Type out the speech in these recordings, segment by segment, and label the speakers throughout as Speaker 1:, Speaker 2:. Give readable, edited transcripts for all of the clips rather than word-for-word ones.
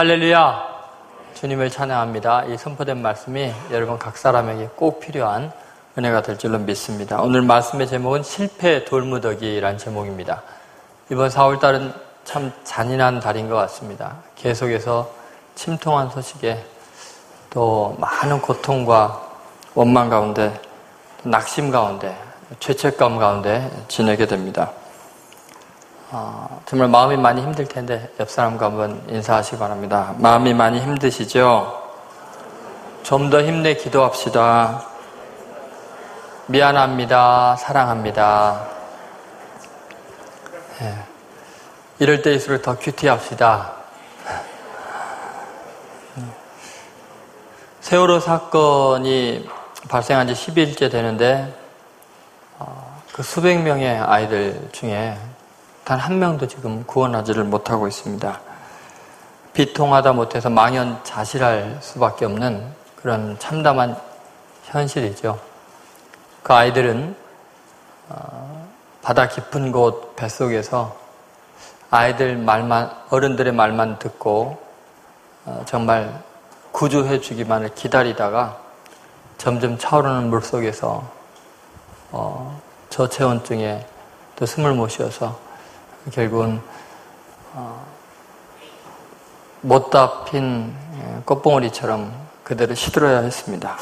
Speaker 1: 할렐루야! 주님을 찬양합니다. 이 선포된 말씀이 여러분 각 사람에게 꼭 필요한 은혜가 될 줄로 믿습니다. 오늘 말씀의 제목은 실패 돌무더기라는 제목입니다. 이번 4월달은 참 잔인한 달인 것 같습니다. 계속해서 침통한 소식에 또 많은 고통과 원망 가운데, 낙심 가운데, 죄책감 가운데 지내게 됩니다. 정말 마음이 많이 힘들 텐데 옆 사람과 한번 인사하시기 바랍니다. 마음이 많이 힘드시죠? 좀 더 힘내 기도합시다. 미안합니다. 사랑합니다. 이럴 때일수록 더 큐티합시다. 세월호 사건이 발생한 지 10일째 되는데 그 수백 명의 아이들 중에 단 한 명도 지금 구원하지를 못하고 있습니다. 비통하다 못해서 망연자실할 수밖에 없는 그런 참담한 현실이죠. 그 아이들은 바다 깊은 곳 뱃속에서 아이들 말만, 어른들의 말만 듣고 정말 구조해 주기만을 기다리다가 점점 차오르는 물속에서 저체온증에 또 숨을 못 쉬어서 결국은 못다 핀 꽃봉오리처럼 그대로 시들어야 했습니다.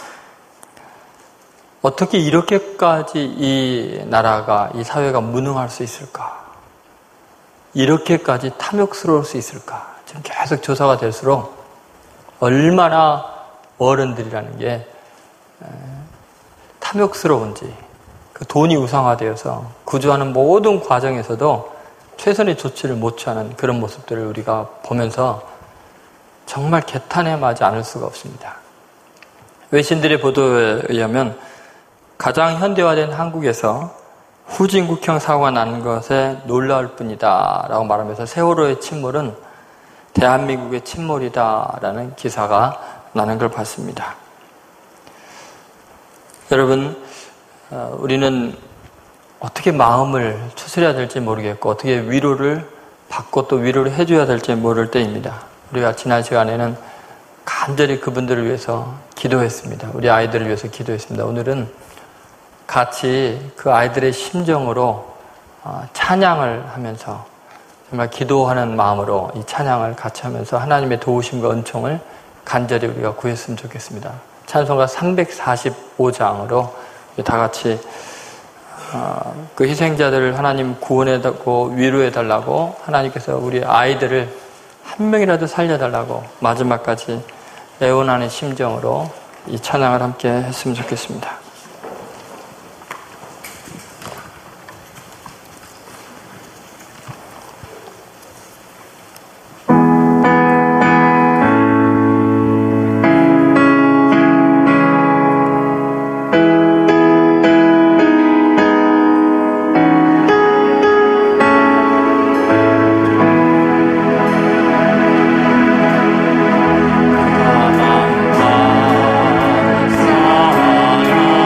Speaker 1: 어떻게 이렇게까지 이 나라가, 이 사회가 무능할 수 있을까? 이렇게까지 탐욕스러울 수 있을까? 지금 계속 조사가 될수록 얼마나 어른들이라는 게 탐욕스러운지, 그 돈이 우상화되어서 구조하는 모든 과정에서도 최선의 조치를 못 취하는 그런 모습들을 우리가 보면서 정말 개탄해하지 않을 수가 없습니다. 외신들의 보도에 의하면 가장 현대화된 한국에서 후진국형 사고가 난 것에 놀라울 뿐이다 라고 말하면서 세월호의 침몰은 대한민국의 침몰이다 라는 기사가 나는 걸 봤습니다. 여러분, 우리는 어떻게 마음을 추스려야 될지 모르겠고 어떻게 위로를 받고 또 위로를 해줘야 될지 모를 때입니다. 우리가 지난 시간에는 간절히 그분들을 위해서 기도했습니다. 우리 아이들을 위해서 기도했습니다. 오늘은 같이 그 아이들의 심정으로 찬양을 하면서 정말 기도하는 마음으로 이 찬양을 같이 하면서 하나님의 도우심과 은총을 간절히 우리가 구했으면 좋겠습니다. 찬송가 345장으로 다 같이 그 희생자들을 하나님 구원해달라고 위로해달라고 하나님께서 우리 아이들을 한 명이라도 살려달라고 마지막까지 애원하는 심정으로 이 찬양을 함께 했으면 좋겠습니다.
Speaker 2: 사랑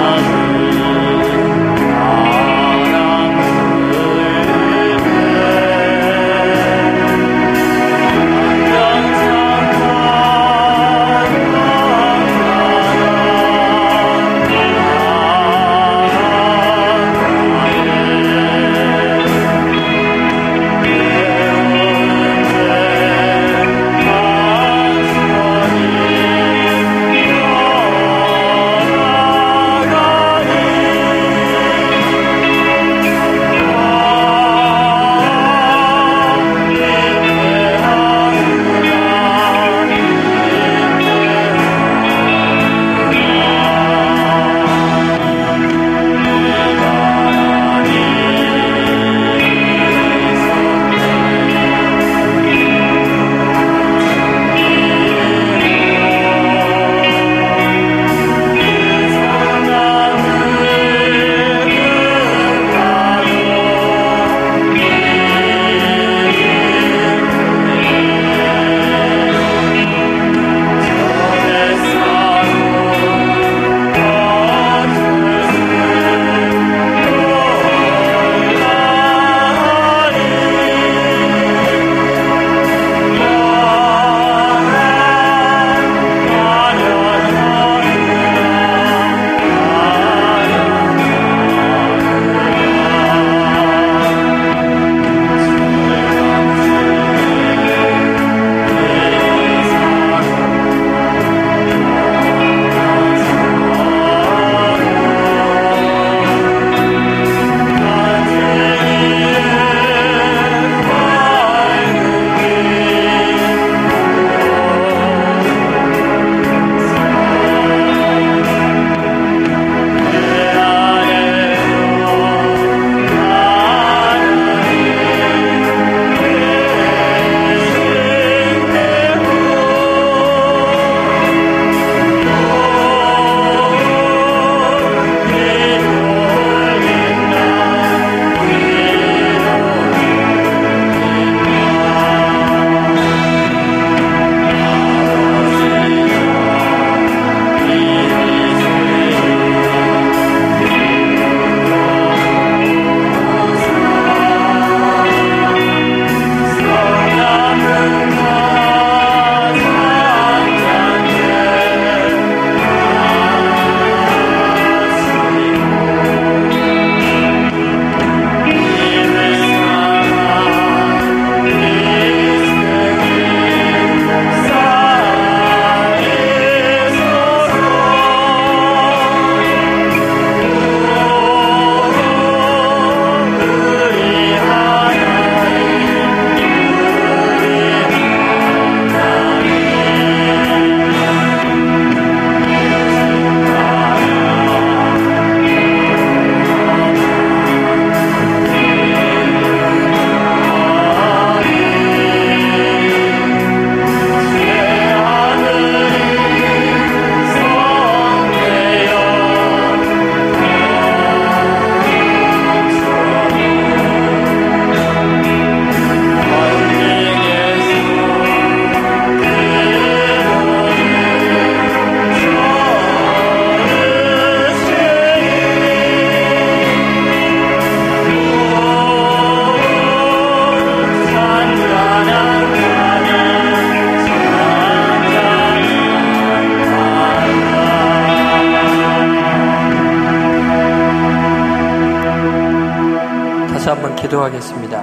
Speaker 1: 다시 한번 기도하겠습니다.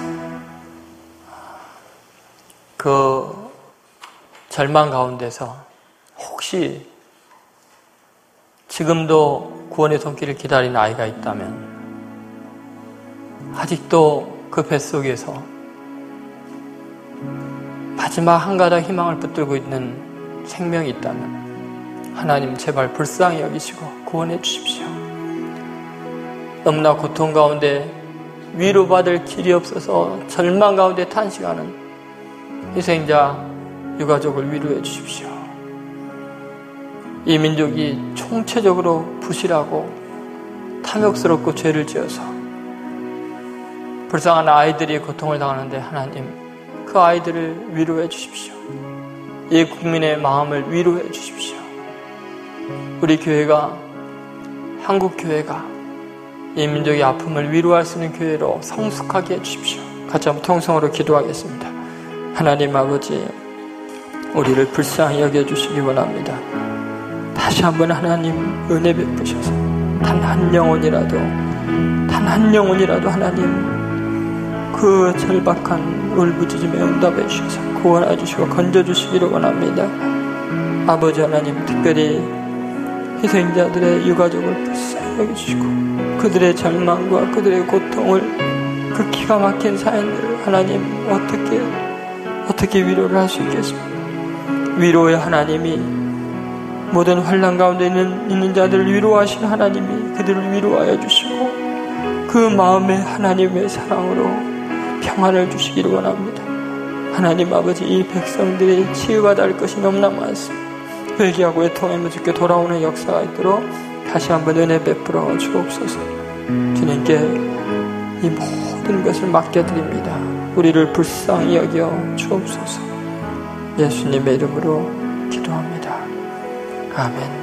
Speaker 1: 그 절망 가운데서 혹시 지금도 구원의 손길을 기다리는 아이가 있다면, 아직도 그 뱃속에서 마지막 한 가닥 희망을 붙들고 있는 생명이 있다면 하나님 제발 불쌍히 여기시고 구원해 주십시오. 너무나 고통 가운데 위로받을 길이 없어서 절망 가운데 탄식하는 희생자 유가족을 위로해 주십시오. 이 민족이 총체적으로 부실하고 탐욕스럽고 죄를 지어서 불쌍한 아이들이 고통을 당하는데 하나님 그 아이들을 위로해 주십시오. 이 국민의 마음을 위로해 주십시오. 우리 교회가, 한국 교회가 이 민족의 아픔을 위로할 수 있는 교회로 성숙하게 해주십시오. 같이 한번 통성으로 기도하겠습니다. 하나님 아버지, 우리를 불쌍히 여겨주시기 원합니다. 다시 한번 하나님 은혜 베푸셔서 단 한 영혼이라도 하나님 그 절박한 울부짖음에 응답해 주셔서 구원해 주시고 건져주시기를 원합니다. 아버지 하나님, 특별히 희생자들의 유가족을 불쌍히 여겨주시고 그들의 절망과 그들의 고통을, 그 기가 막힌 사연들을 하나님 어떻게 위로를 할 수 있겠습니까? 위로의 하나님이 모든 환난 가운데 있는 자들을 위로하신 하나님이 그들을 위로하여 주시고 그 마음에 하나님의 사랑으로 평안을 주시기를 원합니다. 하나님 아버지, 이 백성들이 치유받아야 할 것이 너무나 많습니다. 회개하고 애통하며 주께 돌아오는 역사가 있도록 다시 한번 은혜 베풀어 주옵소서. 주님께 이 모든 것을 맡겨드립니다. 우리를 불쌍히 여겨 주옵소서. 예수님의 이름으로 기도합니다. 아멘.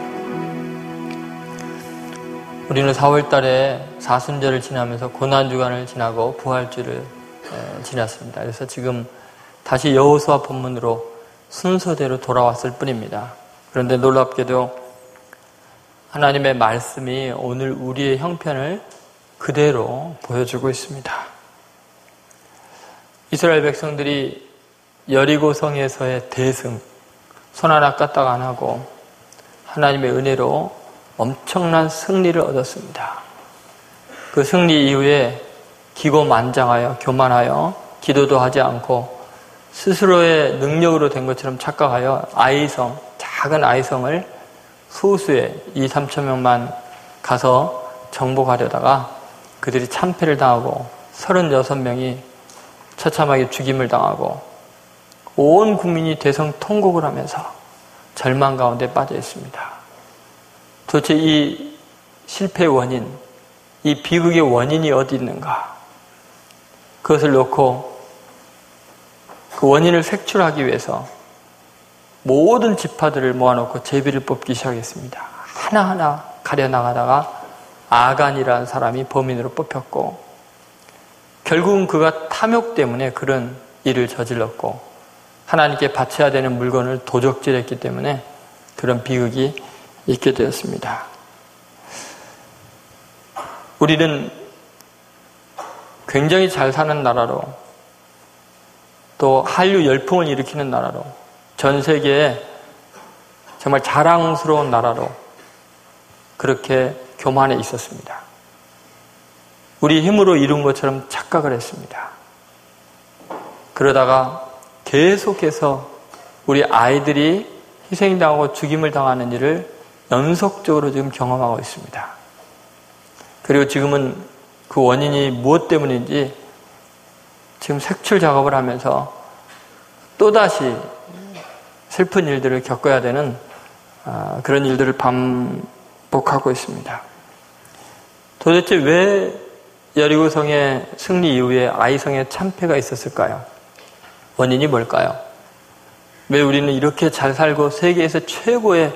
Speaker 1: 우리는 4월 달에 사순절을 지나면서 고난주간을 지나고 부활주를 지났습니다. 그래서 지금 다시 여호수아 본문으로 순서대로 돌아왔을 뿐입니다. 그런데 놀랍게도 하나님의 말씀이 오늘 우리의 형편을 그대로 보여주고 있습니다. 이스라엘 백성들이 여리고성에서의 대승, 손 하나 까딱 안 하고 하나님의 은혜로 엄청난 승리를 얻었습니다. 그 승리 이후에 기고만장하여 교만하여 기도도 하지 않고 스스로의 능력으로 된 것처럼 착각하여 아이성, 작은 아이성을 소수의 2-3천 명만 가서 정복하려다가 그들이 참패를 당하고 36명이 처참하게 죽임을 당하고 온 국민이 대성통곡을 하면서 절망 가운데 빠져 있습니다. 도대체 이 실패의 원인, 이 비극의 원인이 어디 있는가? 그것을 놓고 그 원인을 색출하기 위해서 모든 지파들을 모아놓고 제비를 뽑기 시작했습니다. 하나하나 가려나가다가 아간이라는 사람이 범인으로 뽑혔고 결국은 그가 탐욕 때문에 그런 일을 저질렀고 하나님께 바쳐야 되는 물건을 도적질했기 때문에 그런 비극이 있게 되었습니다. 우리는 굉장히 잘 사는 나라로, 또 한류 열풍을 일으키는 나라로, 전 세계에 정말 자랑스러운 나라로 그렇게 교만해 있었습니다. 우리 힘으로 이룬 것처럼 착각을 했습니다. 그러다가 계속해서 우리 아이들이 희생당하고 죽임을 당하는 일을 연속적으로 지금 경험하고 있습니다. 그리고 지금은 그 원인이 무엇 때문인지 지금 색출 작업을 하면서 또다시 슬픈 일들을 겪어야 되는 그런 일들을 반복하고 있습니다. 도대체 왜 여리고성의 승리 이후에 아이성의 참패가 있었을까요? 원인이 뭘까요? 왜 우리는 이렇게 잘 살고 세계에서 최고의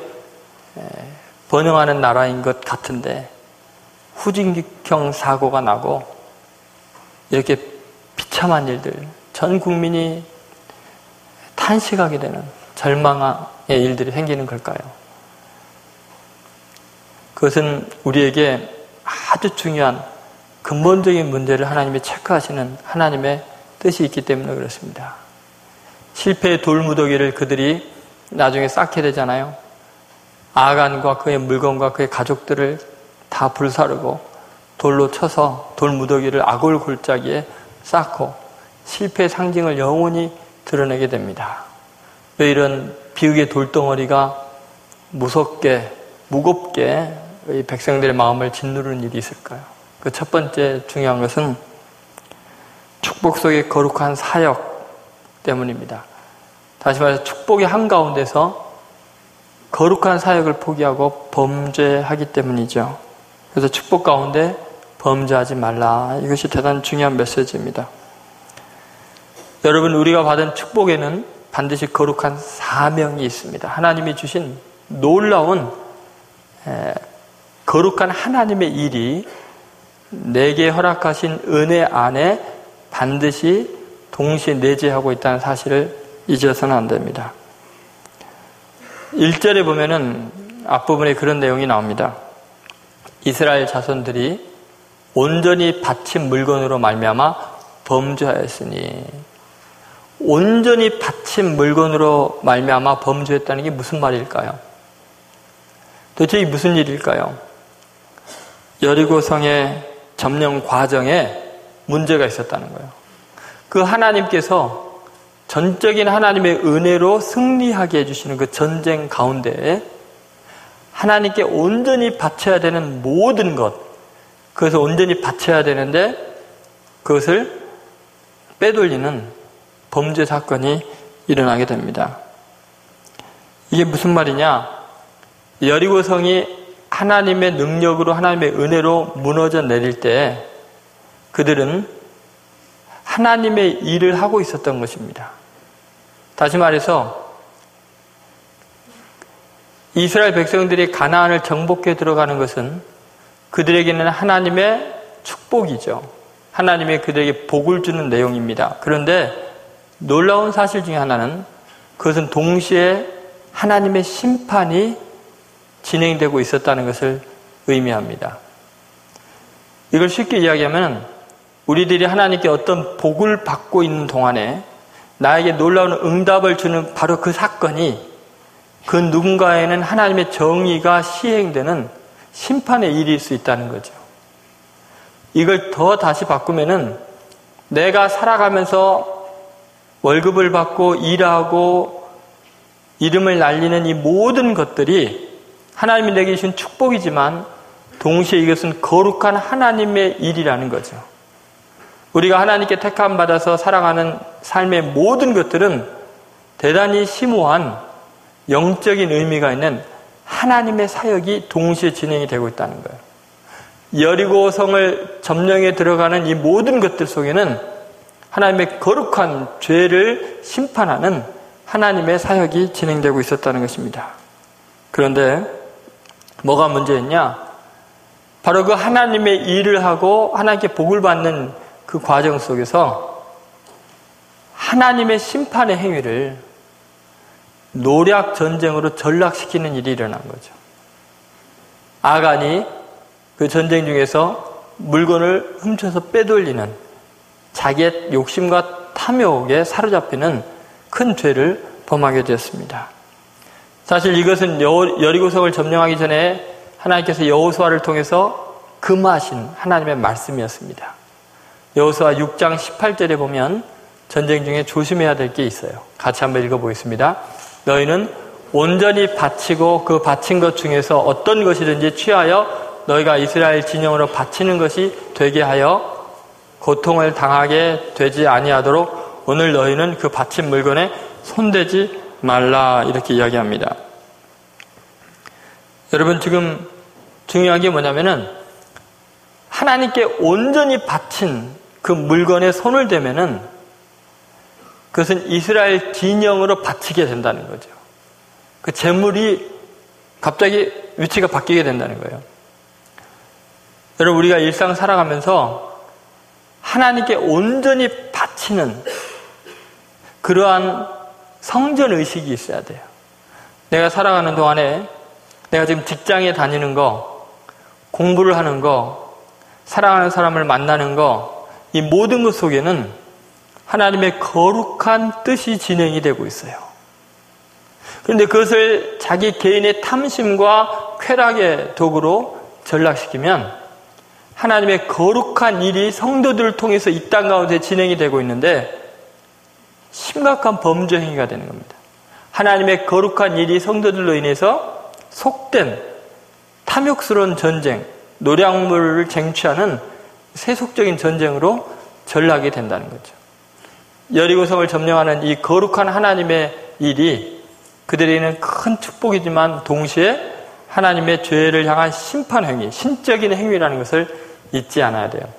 Speaker 1: 번영하는 나라인 것 같은데 후진국형 사고가 나고 이렇게 비참한 일들, 전 국민이 탄식하게 되는 절망의 일들이 생기는 걸까요? 그것은 우리에게 아주 중요한 근본적인 문제를 하나님이 체크하시는 하나님의 뜻이 있기 때문에 그렇습니다. 실패의 돌무더기를 그들이 나중에 쌓게 되잖아요. 아간과 그의 물건과 그의 가족들을 다 불사르고 돌로 쳐서 돌무더기를 아골 골짜기에 쌓고 실패의 상징을 영원히 드러내게 됩니다. 왜 이런 비극의 돌덩어리가 무겁게 이 백성들의 마음을 짓누르는 일이 있을까요? 그 첫 번째 중요한 것은 축복 속의 거룩한 사역 때문입니다. 다시 말해서 축복의 한가운데서 거룩한 사역을 포기하고 범죄하기 때문이죠. 그래서 축복 가운데 범죄하지 말라. 이것이 대단히 중요한 메시지입니다. 여러분, 우리가 받은 축복에는 반드시 거룩한 사명이 있습니다. 하나님이 주신 놀라운 거룩한 하나님의 일이 내게 허락하신 은혜 안에 반드시 동시에 내재하고 있다는 사실을 잊어서는 안 됩니다. 1절에 보면은 앞부분에 그런 내용이 나옵니다. 이스라엘 자손들이 온전히 바친 물건으로 말미암아 범죄하였으니, 온전히 바친 물건으로 말미암아 범죄했다는 게 무슨 말일까요? 도대체 이게 무슨 일일까요? 여리고성의 점령 과정에 문제가 있었다는 거예요. 그 하나님께서 전적인 하나님의 은혜로 승리하게 해주시는 그 전쟁 가운데 하나님께 온전히 바쳐야 되는 모든 것, 그것을 온전히 바쳐야 되는데 그것을 빼돌리는 범죄 사건이 일어나게 됩니다. 이게 무슨 말이냐? 여리고성이 하나님의 능력으로, 하나님의 은혜로 무너져 내릴 때 그들은 하나님의 일을 하고 있었던 것입니다. 다시 말해서 이스라엘 백성들이 가나안을 정복해 들어가는 것은 그들에게는 하나님의 축복이죠. 하나님의 그들에게 복을 주는 내용입니다. 그런데 놀라운 사실 중에 하나는 그것은 동시에 하나님의 심판이 진행되고 있었다는 것을 의미합니다. 이걸 쉽게 이야기하면 우리들이 하나님께 어떤 복을 받고 있는 동안에 나에게 놀라운 응답을 주는 바로 그 사건이 그 누군가에는 하나님의 정의가 시행되는 심판의 일일 수 있다는 거죠. 이걸 더 다시 바꾸면은 내가 살아가면서 월급을 받고 일하고 이름을 날리는 이 모든 것들이 하나님이 내게 주신 축복이지만 동시에 이것은 거룩한 하나님의 일이라는 거죠. 우리가 하나님께 택함 받아서 살아가는 삶의 모든 것들은 대단히 심오한 영적인 의미가 있는 하나님의 사역이 동시에 진행이 되고 있다는 거예요. 여리고성을 점령해 들어가는 이 모든 것들 속에는 하나님의 거룩한 죄를 심판하는 하나님의 사역이 진행되고 있었다는 것입니다. 그런데 뭐가 문제였냐? 바로 그 하나님의 일을 하고 하나님께 복을 받는 그 과정 속에서 하나님의 심판의 행위를 노략 전쟁으로 전락시키는 일이 일어난 거죠. 아간이 그 전쟁 중에서 물건을 훔쳐서 빼돌리는 자기의 욕심과 탐욕에 사로잡히는 큰 죄를 범하게 되었습니다. 사실 이것은 여리고성을 점령하기 전에 하나님께서 여호수아를 통해서 금하신 하나님의 말씀이었습니다. 여호수아 6장 18절에 보면 전쟁 중에 조심해야 될 게 있어요. 같이 한번 읽어보겠습니다. 너희는 온전히 바치고 그 바친 것 중에서 어떤 것이든지 취하여 너희가 이스라엘 진영으로 바치는 것이 되게 하여 고통을 당하게 되지 아니하도록 오늘 너희는 그 바친 물건에 손대지 말라, 이렇게 이야기합니다. 여러분, 지금 중요한 게 뭐냐면은 하나님께 온전히 바친 그 물건에 손을 대면은 그것은 이스라엘 진영으로 바치게 된다는 거죠. 그 재물이 갑자기 위치가 바뀌게 된다는 거예요. 여러분, 우리가 일상 살아가면서 하나님께 온전히 바치는 그러한 성전의식이 있어야 돼요. 내가 살아가는 동안에 내가 지금 직장에 다니는 거, 공부를 하는 거, 사랑하는 사람을 만나는 거, 이 모든 것 속에는 하나님의 거룩한 뜻이 진행이 되고 있어요. 그런데 그것을 자기 개인의 탐심과 쾌락의 도구로 전락시키면 하나님의 거룩한 일이 성도들을 통해서 이 땅 가운데 진행이 되고 있는데 심각한 범죄 행위가 되는 겁니다. 하나님의 거룩한 일이 성도들로 인해서 속된 탐욕스러운 전쟁, 노략물을 쟁취하는 세속적인 전쟁으로 전락이 된다는 거죠. 여리고성을 점령하는 이 거룩한 하나님의 일이 그들에게는 큰 축복이지만 동시에 하나님의 죄를 향한 심판 행위, 신적인 행위라는 것을 잊지 않아야 돼요.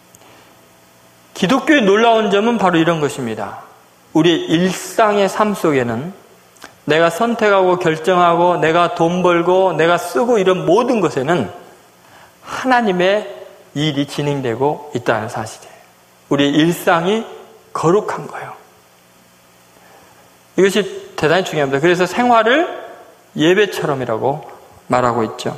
Speaker 1: 기독교의 놀라운 점은 바로 이런 것입니다. 우리의 일상의 삶 속에는 내가 선택하고 결정하고 내가 돈 벌고 내가 쓰고 이런 모든 것에는 하나님의 일이 진행되고 있다는 사실이에요. 우리의 일상이 거룩한 거예요. 이것이 대단히 중요합니다. 그래서 생활을 예배처럼이라고 말하고 있죠.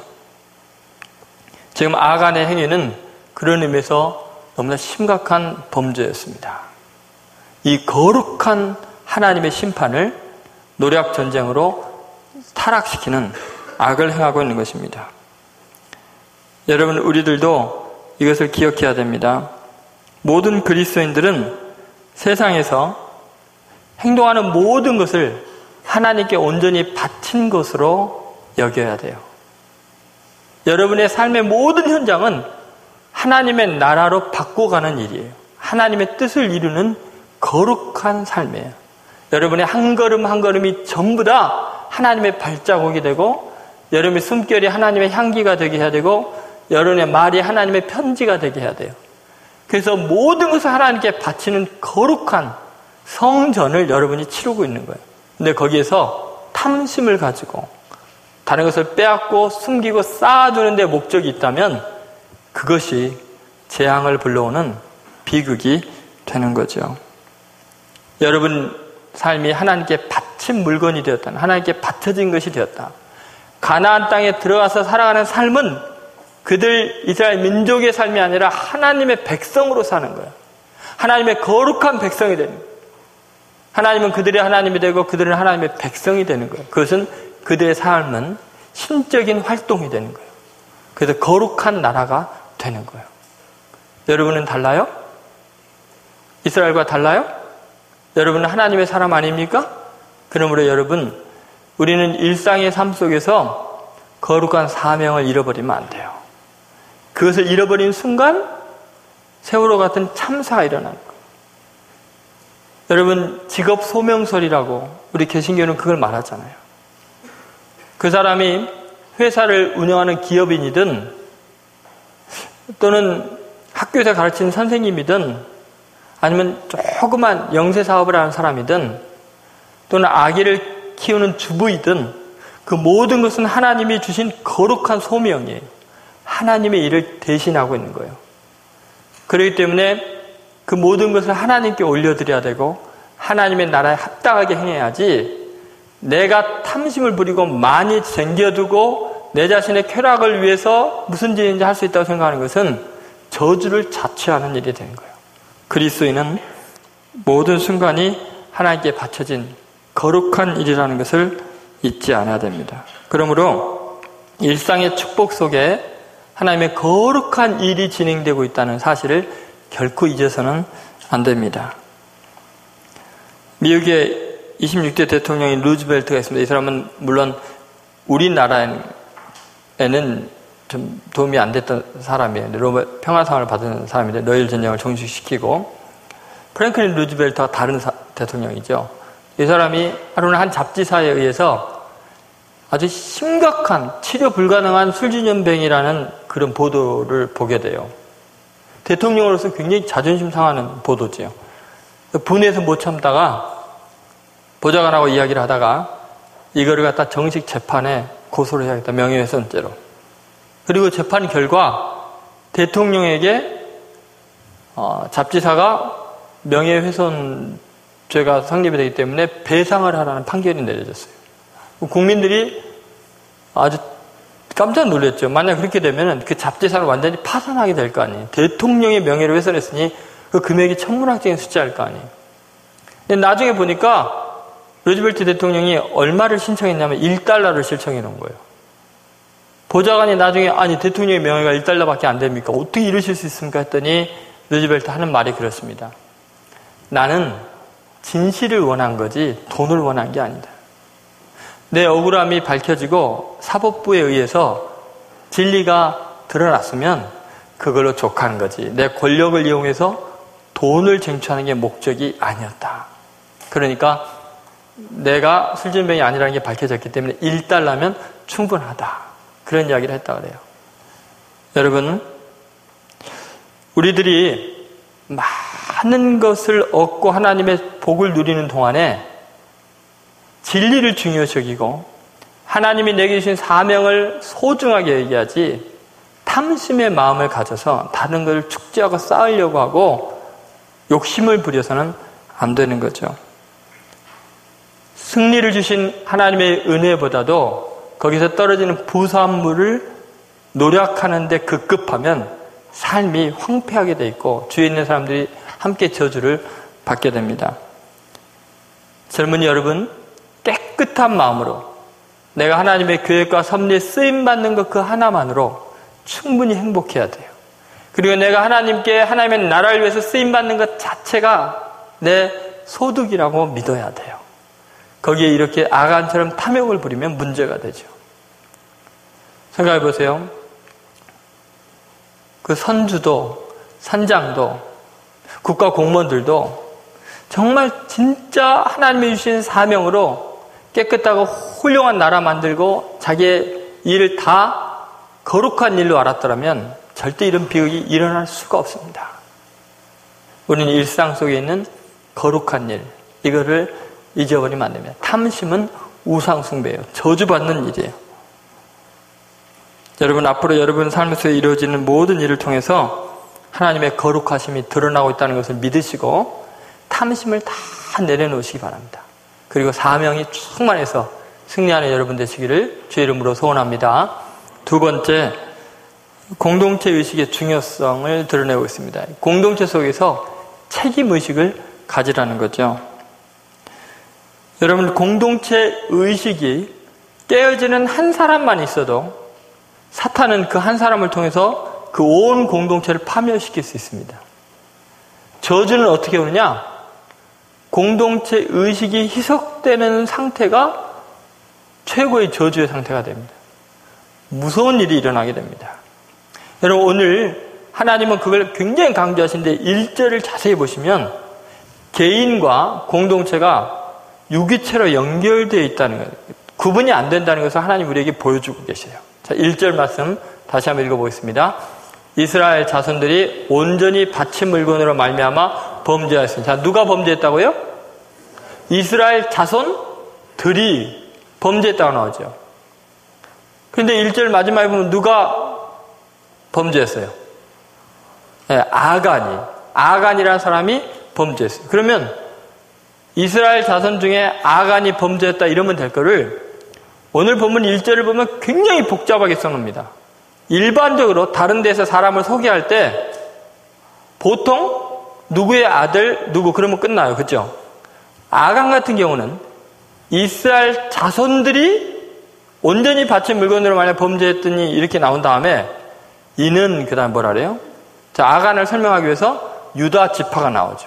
Speaker 1: 지금 아간의 행위는 그런 의미에서 너무나 심각한 범죄였습니다. 이 거룩한 하나님의 심판을 노략 전쟁으로 타락시키는 악을 행하고 있는 것입니다. 여러분, 우리들도 이것을 기억해야 됩니다. 모든 그리스도인들은 세상에서 행동하는 모든 것을 하나님께 온전히 바친 것으로 여겨야 돼요. 여러분의 삶의 모든 현장은 하나님의 나라로 바꿔가는 일이에요. 하나님의 뜻을 이루는 거룩한 삶이에요. 여러분의 한 걸음 한 걸음이 전부 다 하나님의 발자국이 되고 여러분의 숨결이 하나님의 향기가 되게 해야 되고 여러분의 말이 하나님의 편지가 되게 해야 돼요. 그래서 모든 것을 하나님께 바치는 거룩한 성전을 여러분이 치르고 있는 거예요. 근데 거기에서 탐심을 가지고 다른 것을 빼앗고 숨기고 쌓아두는 데 목적이 있다면 그것이 재앙을 불러오는 비극이 되는 거죠. 여러분 삶이 하나님께 바친 물건이 되었다. 하나님께 바쳐진 것이 되었다. 가나안 땅에 들어가서 살아가는 삶은 그들 이스라엘 민족의 삶이 아니라 하나님의 백성으로 사는 거예요. 하나님의 거룩한 백성이 되는 거예요. 하나님은 그들의 하나님이 되고 그들은 하나님의 백성이 되는 거예요. 그것은 그들의 삶은 신적인 활동이 되는 거예요. 그래서 거룩한 나라가 되는 거예요. 여러분은 달라요? 이스라엘과 달라요? 여러분은 하나님의 사람 아닙니까? 그러므로 여러분, 우리는 일상의 삶 속에서 거룩한 사명을 잃어버리면 안 돼요. 그것을 잃어버린 순간 세월호 같은 참사가 일어나는 거예요. 여러분, 직업 소명설이라고 우리 개신교는 그걸 말하잖아요. 그 사람이 회사를 운영하는 기업인이든 또는 학교에서 가르치는 선생님이든 아니면 조그만 영세사업을 하는 사람이든 또는 아기를 키우는 주부이든 그 모든 것은 하나님이 주신 거룩한 소명이에요. 하나님의 일을 대신하고 있는 거예요. 그렇기 때문에 그 모든 것을 하나님께 올려드려야 되고 하나님의 나라에 합당하게 행해야지 내가 탐심을 부리고 많이 챙겨두고 내 자신의 쾌락을 위해서 무슨 일인지 할 수 있다고 생각하는 것은 저주를 자초하는 일이 되는 거예요. 그리스도인은 모든 순간이 하나님께 바쳐진 거룩한 일이라는 것을 잊지 않아야 됩니다. 그러므로 일상의 축복 속에 하나님의 거룩한 일이 진행되고 있다는 사실을 결코 잊어서는 안 됩니다. 미국의 26대 대통령인 루즈벨트가 있습니다. 이 사람은 물론 우리나라에는 좀 도움이 안 됐던 사람이에요. 로마 평화상을 받은 사람인데 러일 전쟁을 종식시키고 프랭클린 루즈벨트와 다른 대통령이죠. 이 사람이 하루는 한 잡지사에 의해서 아주 심각한 치료 불가능한 술진연병이라는 그런 보도를 보게 돼요. 대통령으로서 굉장히 자존심 상하는 보도지요. 분해서 못 참다가 보좌관하고 이야기를 하다가 이거를 갖다 정식 재판에 고소를 해야겠다. 명예훼손죄로. 그리고 재판 결과 대통령에게 잡지사가 명예훼손죄가 성립이 되기 때문에 배상을 하라는 판결이 내려졌어요. 국민들이 아주 깜짝 놀랐죠. 만약 그렇게 되면 그 잡재산을 완전히 파산하게 될 거 아니에요. 대통령의 명예를 훼손했으니 그 금액이 천문학적인 숫자일 거 아니에요. 근데 나중에 보니까 루즈벨트 대통령이 얼마를 신청했냐면 $1를 신청해 놓은 거예요. 보좌관이 나중에 아니 대통령의 명예가 $1밖에 안 됩니까? 어떻게 이러실 수 있습니까? 했더니 루즈벨트 하는 말이 그렇습니다. 나는 진실을 원한 거지 돈을 원한 게 아니다. 내 억울함이 밝혀지고 사법부에 의해서 진리가 드러났으면 그걸로 족하는 거지. 내 권력을 이용해서 돈을 쟁취하는 게 목적이 아니었다. 그러니까 내가 술진병이 아니라는 게 밝혀졌기 때문에 $1면 충분하다. 그런 이야기를 했다고 그래요. 여러분, 우리들이 많은 것을 얻고 하나님의 복을 누리는 동안에 진리를 중요시 여기고 하나님이 내게 주신 사명을 소중하게 여기야지 탐심의 마음을 가져서 다른 것을 축제하고 쌓으려고 하고 욕심을 부려서는 안 되는 거죠. 승리를 주신 하나님의 은혜보다도 거기서 떨어지는 부산물을 노력하는 데 급급하면 삶이 황폐하게 돼 있고 주위에 있는 사람들이 함께 저주를 받게 됩니다. 젊은이 여러분, 깨끗한 마음으로 내가 하나님의 계획과 섭리에 쓰임받는 것 그 하나만으로 충분히 행복해야 돼요. 그리고 내가 하나님께 하나님의 나라를 위해서 쓰임받는 것 자체가 내 소득이라고 믿어야 돼요. 거기에 이렇게 아간처럼 탐욕을 부리면 문제가 되죠. 생각해 보세요. 그 선주도 산장도 국가 공무원들도 정말 진짜 하나님이 주신 사명으로 깨끗하고 훌륭한 나라 만들고 자기의 일을 다 거룩한 일로 알았더라면 절대 이런 비극이 일어날 수가 없습니다. 우리는 일상 속에 있는 거룩한 일, 이거를 잊어버리면 안 됩니다. 탐심은 우상숭배예요. 저주받는 일이에요. 여러분, 앞으로 여러분 삶에서 이루어지는 모든 일을 통해서 하나님의 거룩하심이 드러나고 있다는 것을 믿으시고 탐심을 다 내려놓으시기 바랍니다. 그리고 사명이 충만해서 승리하는 여러분 되시기를 주의 이름으로 소원합니다. 두 번째, 공동체 의식의 중요성을 드러내고 있습니다. 공동체 속에서 책임의식을 가지라는 거죠. 여러분, 공동체 의식이 깨어지는 한 사람만 있어도 사탄은 그 한 사람을 통해서 그 온 공동체를 파멸시킬 수 있습니다. 저주는 어떻게 오느냐? 공동체 의식이 희석되는 상태가 최고의 저주의 상태가 됩니다. 무서운 일이 일어나게 됩니다. 여러분, 오늘 하나님은 그걸 굉장히 강조하시는데 1절을 자세히 보시면 개인과 공동체가 유기체로 연결되어 있다는 것, 구분이 안 된다는 것을 하나님 우리에게 보여주고 계세요. 자, 1절 말씀 다시 한번 읽어보겠습니다. 이스라엘 자손들이 온전히 바친 물건으로 말미암아 범죄하였습니다. 자, 누가 범죄했다고요? 이스라엘 자손들이 범죄했다고 나오죠. 그런데 1절 마지막에 보면 누가 범죄했어요? 네, 아간이라는 사람이 범죄했어요. 그러면 이스라엘 자손 중에 아간이 범죄했다 이러면 될 거를 오늘 본문 1절을 보면 굉장히 복잡하게 써놓습니다. 일반적으로 다른 데서 사람을 소개할 때 보통 누구의 아들, 누구 그러면 끝나요. 그렇죠? 아간 같은 경우는 이스라엘 자손들이 온전히 바친 물건으로 만약 범죄했더니 이렇게 나온 다음에 이는 그 다음 뭐라 그래요? 자, 아간을 설명하기 위해서 유다 지파가 나오죠.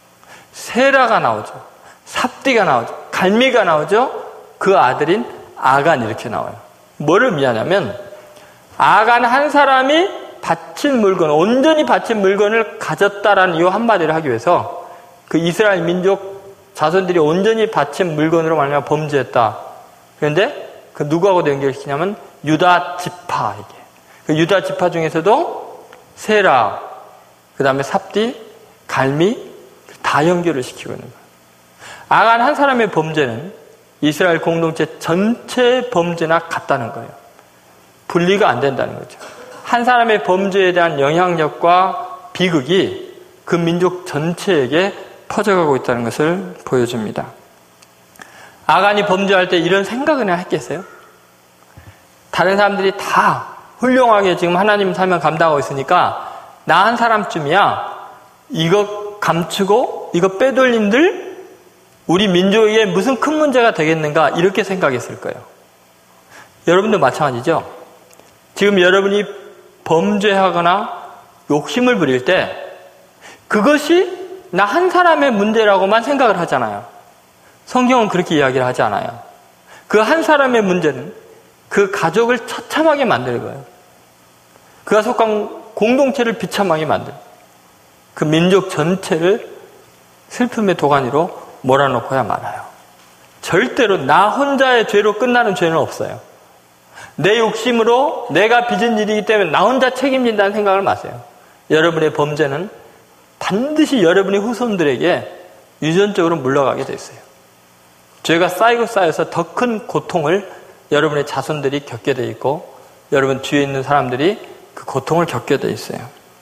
Speaker 1: 세라가 나오죠. 삽디가 나오죠. 갈미가 나오죠. 그 아들인 아간 이렇게 나와요. 뭐를 의미하냐면 아간 한 사람이 바친 물건, 온전히 바친 물건을 가졌다라는 이 한마디를 하기 위해서 그 이스라엘 민족 자손들이 온전히 바친 물건으로 말미암아 범죄했다. 그런데 그 누구하고도 연결시키냐면 유다 지파에게. 그 유다 지파 중에서도 세라, 그 다음에 삽디, 갈미 다 연결을 시키고 있는 거예요. 아간 한 사람의 범죄는 이스라엘 공동체 전체 범죄나 같다는 거예요. 분리가 안 된다는 거죠. 한 사람의 범죄에 대한 영향력과 비극이 그 민족 전체에게 퍼져가고 있다는 것을 보여줍니다. 아간이 범죄할 때 이런 생각을 했겠어요? 다른 사람들이 다 훌륭하게 지금 하나님 사명 감당하고 있으니까 나 한 사람쯤이야 이거 감추고 이거 빼돌린들 우리 민족에게 무슨 큰 문제가 되겠는가 이렇게 생각했을 거예요. 여러분도 마찬가지죠. 지금 여러분이 범죄하거나 욕심을 부릴 때 그것이 나 한 사람의 문제라고만 생각을 하잖아요. 성경은 그렇게 이야기를 하지 않아요. 그 한 사람의 문제는 그 가족을 처참하게 만들 거예요. 그가 속한 공동체를 비참하게 만들, 그 민족 전체를 슬픔의 도가니로 몰아넣고야 말아요. 절대로 나 혼자의 죄로 끝나는 죄는 없어요. 내 욕심으로 내가 빚은 일이기 때문에 나 혼자 책임진다는 생각을 마세요. 여러분의 범죄는 반드시 여러분의 후손들에게 유전적으로 물러가게 돼 있어요. 죄가 쌓이고 쌓여서 더 큰 고통을 여러분의 자손들이 겪게 돼 있고 여러분 뒤에 있는 사람들이 그 고통을 겪게 돼 있어요.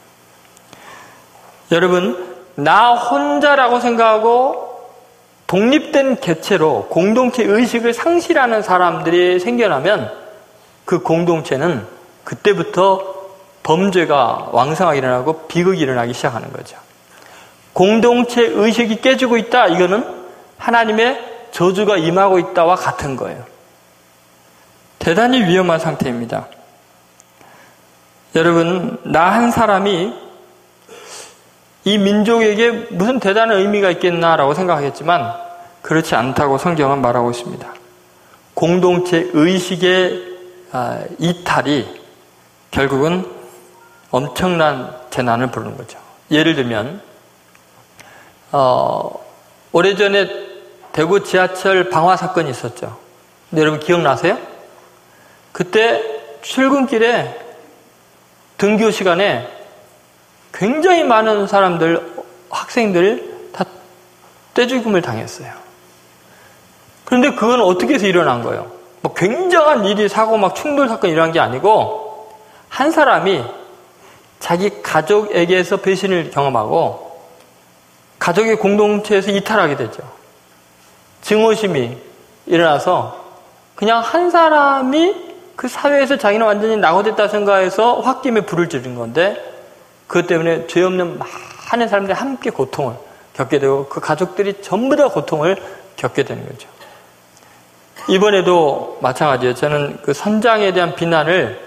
Speaker 1: 여러분, 나 혼자라고 생각하고 독립된 개체로 공동체 의식을 상실하는 사람들이 생겨나면 그 공동체는 그때부터 범죄가 왕성하게 일어나고 비극이 일어나기 시작하는 거죠. 공동체 의식이 깨지고 있다, 이거는 하나님의 저주가 임하고 있다와 같은 거예요. 대단히 위험한 상태입니다. 여러분, 나 한 사람이 이 민족에게 무슨 대단한 의미가 있겠나라고 생각하겠지만 그렇지 않다고 성경은 말하고 있습니다. 공동체 의식의 이탈이 결국은 엄청난 재난을 부르는 거죠. 예를 들면 오래전에 대구 지하철 방화 사건이 있었죠. 근데 여러분 기억나세요? 그때 출근길에 등교 시간에 굉장히 많은 사람들, 학생들 다 떼죽음을 당했어요. 그런데 그건 어떻게 해서 일어난 거예요? 뭐 굉장한 일이 사고 막 충돌 사건이 일어난 게 아니고 한 사람이 자기 가족에게서 배신을 경험하고 가족의 공동체에서 이탈하게 되죠. 증오심이 일어나서 그냥 한 사람이 그 사회에서 자기는 완전히 낙오됐다 생각해서 홧김에 불을 지른 건데 그것 때문에 죄 없는 많은 사람들이 함께 고통을 겪게 되고 그 가족들이 전부 다 고통을 겪게 되는 거죠. 이번에도 마찬가지예요. 저는 그 선장에 대한 비난을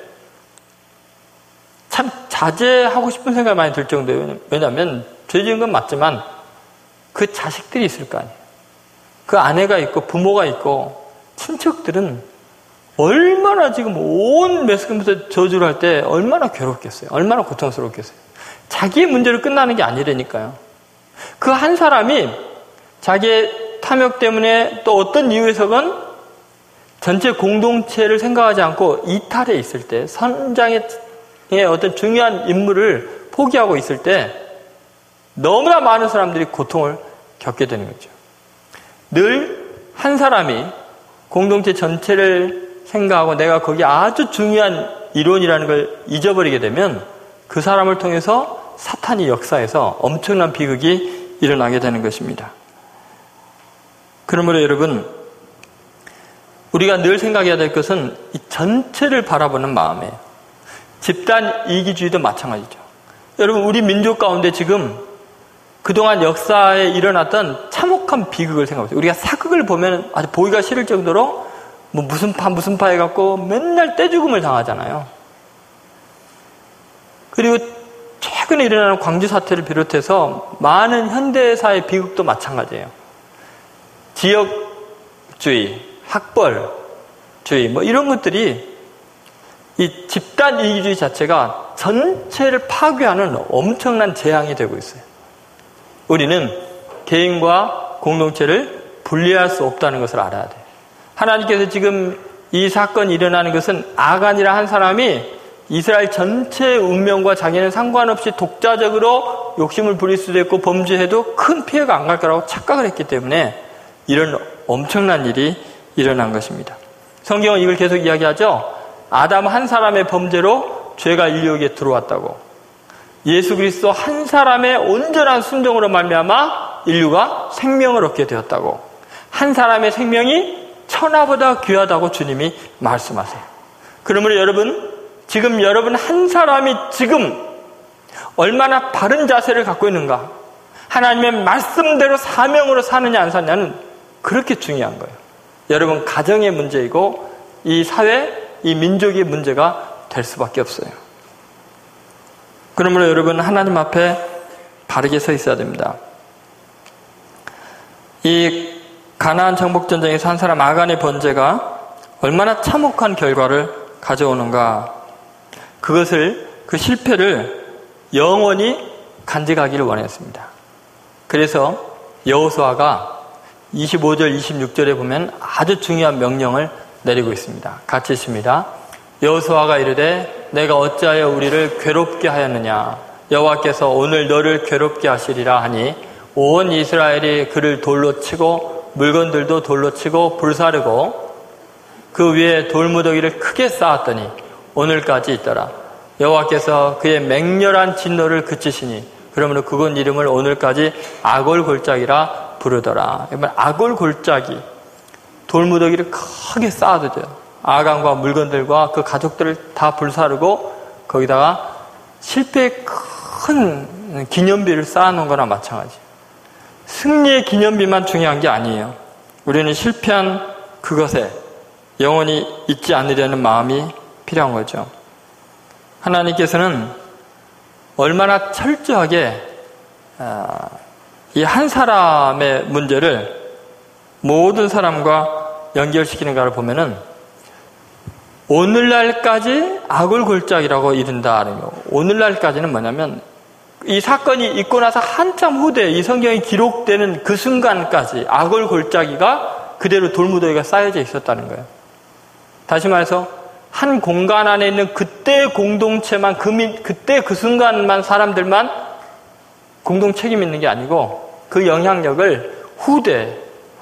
Speaker 1: 참 자제하고 싶은 생각이 많이 들 정도예요. 왜냐하면 죄 지은 건 맞지만 그 자식들이 있을 거 아니에요. 그 아내가 있고 부모가 있고 친척들은 얼마나 지금 온 매스컴에서 저주를 할 때 얼마나 괴롭겠어요. 얼마나 고통스럽겠어요. 자기의 문제로 끝나는 게 아니라니까요. 그 한 사람이 자기의 탐욕 때문에 또 어떤 이유에서건 전체 공동체를 생각하지 않고 이탈해 있을 때, 선장의 어떤 중요한 임무를 포기하고 있을 때 너무나 많은 사람들이 고통을 겪게 되는 거죠. 늘 한 사람이 공동체 전체를 생각하고 내가 거기 아주 중요한 이론이라는 걸 잊어버리게 되면 그 사람을 통해서 사탄이 역사해서 엄청난 비극이 일어나게 되는 것입니다. 그러므로 여러분, 우리가 늘 생각해야 될 것은 이 전체를 바라보는 마음이에요. 집단 이기주의도 마찬가지죠. 여러분, 우리 민족 가운데 지금 그동안 역사에 일어났던 참혹한 비극을 생각해보세요. 우리가 사극을 보면 아주 보기가 싫을 정도로 뭐 무슨 파 해갖고 맨날 떼죽음을 당하잖아요. 그리고 최근에 일어나는 광주 사태를 비롯해서 많은 현대사의 비극도 마찬가지예요. 지역주의, 학벌주의 뭐 이런 것들이 이 집단 이기주의 자체가 전체를 파괴하는 엄청난 재앙이 되고 있어요. 우리는 개인과 공동체를 분리할 수 없다는 것을 알아야 돼요. 하나님께서 지금 이 사건이 일어나는 것은 아간이라 한 사람이 이스라엘 전체의 운명과 자기는 상관없이 독자적으로 욕심을 부릴 수도 있고 범죄해도 큰 피해가 안 갈 거라고 착각을 했기 때문에 이런 엄청난 일이 일어난 것입니다. 성경은 이걸 계속 이야기하죠. 아담 한 사람의 범죄로 죄가 인류에게 들어왔다고. 예수 그리스도 한 사람의 온전한 순종으로 말미암아 인류가 생명을 얻게 되었다고. 한 사람의 생명이 천하보다 귀하다고 주님이 말씀하세요. 그러므로 지금 여러분 한 사람이 지금 얼마나 바른 자세를 갖고 있는가, 하나님의 말씀대로 사명으로 사느냐 안 사느냐는 그렇게 중요한 거예요. 여러분 가정의 문제이고 이 사회, 이 민족의 문제가 될 수밖에 없어요. 그러므로 여러분 하나님 앞에 바르게 서 있어야 됩니다. 이 가나안 정복전쟁에서 한 사람 아간의 번제가 얼마나 참혹한 결과를 가져오는가, 그 실패를 영원히 간직하기를 원했습니다. 그래서 여호수아가 25절 26절에 보면 아주 중요한 명령을 내리고 있습니다. 같이 있습니다. 여호수아가 이르되 내가 어찌하여 우리를 괴롭게 하였느냐, 여호와께서 오늘 너를 괴롭게 하시리라 하니 온 이스라엘이 그를 돌로 치고 물건들도 돌로 치고 불사르고 그 위에 돌무더기를 크게 쌓았더니 오늘까지 있더라. 여호와께서 그의 맹렬한 진노를 그치시니 그러므로 그곳 이름을 오늘까지 아골골짜기라 부르더라. 아골골짜기, 돌무더기를 크게 쌓아두죠. 아간과 물건들과 그 가족들을 다 불사르고 거기다가 실패의 큰 기념비를 쌓아놓은 거나 마찬가지. 승리의 기념비만 중요한 게 아니에요. 우리는 실패한 그것에 영원히 잊지 않으려는 마음이 필요한 거죠. 하나님께서는 얼마나 철저하게 이 한 사람의 문제를 모든 사람과 연결시키는가를 보면은 오늘날까지 아골골짜기라고 이른다는 거. 오늘날까지는 뭐냐면 이 사건이 있고 나서 한참 후대 이 성경이 기록되는 그 순간까지 아골골짜기가 그대로 돌무더기가 쌓여져 있었다는 거예요. 다시 말해서 한 공간 안에 있는 그때 공동체만, 그때 그 순간만 사람들만 공동 책임 있는 게 아니고 그 영향력을 후대에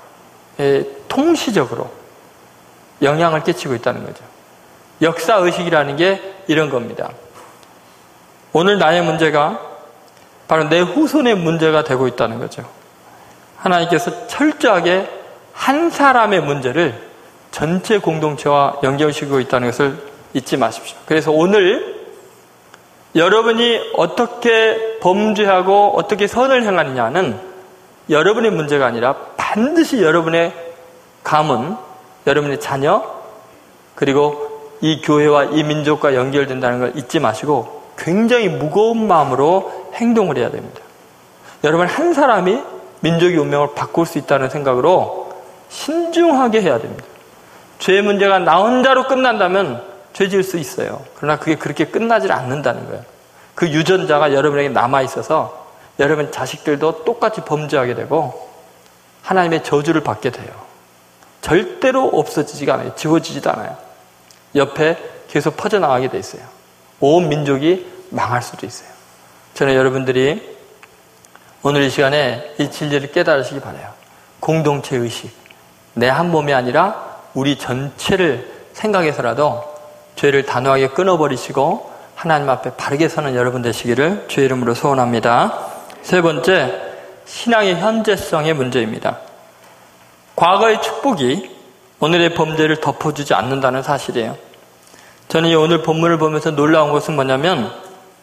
Speaker 1: 통시적으로 영향을 끼치고 있다는 거죠. 역사의식이라는 게 이런 겁니다. 오늘 나의 문제가 바로 내 후손의 문제가 되고 있다는 거죠. 하나님께서 철저하게 한 사람의 문제를 전체 공동체와 연결시키고 있다는 것을 잊지 마십시오. 그래서 오늘 여러분이 어떻게 범죄하고 어떻게 선을 행하느냐는 여러분의 문제가 아니라 반드시 여러분의 가문, 여러분의 자녀, 그리고 이 교회와 이 민족과 연결된다는 걸 잊지 마시고 굉장히 무거운 마음으로 행동을 해야 됩니다. 여러분 한 사람이 민족의 운명을 바꿀 수 있다는 생각으로 신중하게 해야 됩니다. 죄의 문제가 나 혼자로 끝난다면 죄 지을 수 있어요. 그러나 그게 그렇게 끝나질 않는다는 거예요. 그 유전자가 여러분에게 남아있어서 여러분 자식들도 똑같이 범죄하게 되고 하나님의 저주를 받게 돼요. 절대로 없어지지가 않아요. 지워지지도 않아요. 옆에 계속 퍼져나가게 돼 있어요. 온 민족이 망할 수도 있어요. 저는 여러분들이 오늘 이 시간에 이 진리를 깨달으시기 바라요. 공동체 의식, 내 한 몸이 아니라 우리 전체를 생각해서라도 죄를 단호하게 끊어버리시고 하나님 앞에 바르게 서는 여러분 되시기를 주의 이름으로 소원합니다. 세 번째, 신앙의 현재성의 문제입니다. 과거의 축복이 오늘의 범죄를 덮어주지 않는다는 사실이에요. 저는 이 오늘 본문을 보면서 놀라운 것은 뭐냐면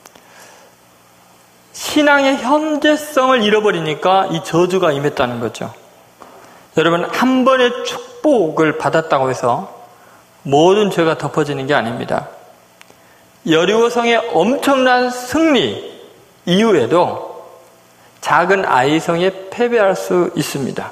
Speaker 1: 신앙의 현재성을 잃어버리니까 이 저주가 임했다는 거죠. 여러분, 한 번의 축복을 받았다고 해서 모든 죄가 덮어지는 게 아닙니다. 여리고성의 엄청난 승리 이후에도 작은 아이성에 패배할 수 있습니다.